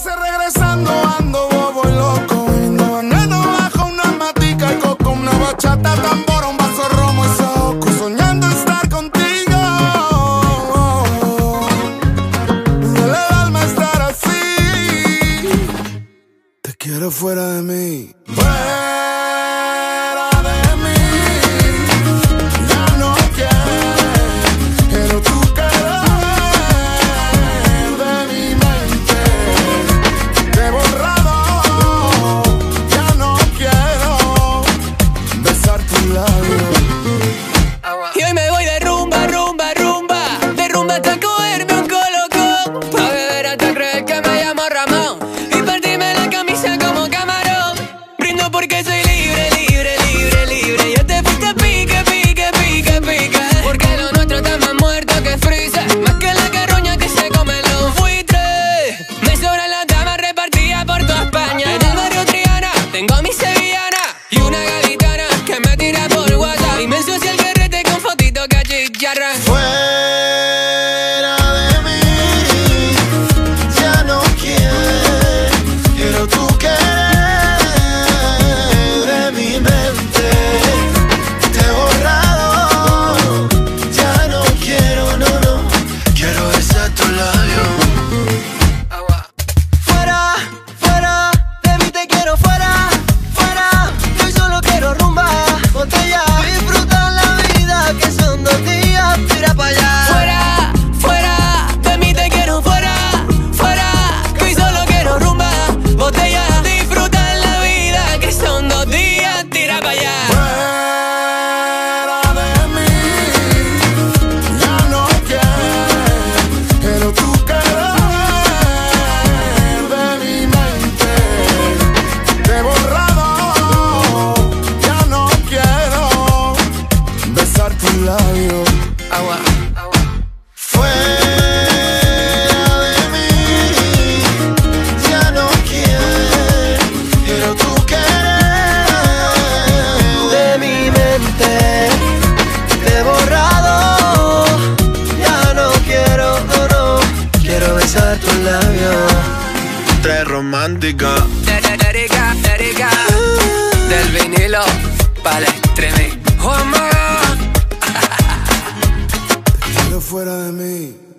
veces regresando ando bobo y loco. Viendo veneno bajo una matica y coco. Una bachata, tambor, un vaso romo y saoco. Soñando estar contigo. Duele el alma estar así. Te quiero fuera de mí. Y hoy me voy de rumba, rumba, rumba. De rumba hasta cogerme un colocón. Pa' beber hasta creer que me llamo Ramón. Y partirme la camisa como camarón. Brindo porque soy libre, libre, libre, libre. Yo te fuiste pique, pique, pique, pique. Porque lo nuestro está más muerto que freezer. Más que la carroña que se come los buitres. Me sobran las damas repartidas por toda España. En el barrio Triana tengo a mi sevillana y una gaditana que me tira por WhatsApp. Y me ensucia el carrete con fotito cachicharra. Fuera de mí, ya no quiero tu querer de mi mente. Te he borrado, ya no quiero, no, no. Quiero besar tu labio. Fuera, fuera, de mí te quiero fuera, fuera. Yo solo quiero rumba, botella. Disfrutar la vida que son 2 días, tira pa' allá. Fuera, fuera, de mí te quiero fuera, fuera. Que hoy solo quiero rumba, botella. Disfrutar la vida que son 2 días, tira pa' allá. Fuera de mí, ya no quiero tu querer de mi mente. Te he borrado, ya no quiero besar tus labios. Agua. Fuera de mí, ya no quiero tu querer De mi mente te he borrado, ya no quiero, no, no. Quiero besar tus labios. Tres romántica. Erika, Erika, del vinilo pa'l streaming. Oh, my God. Quiero fuera de mí.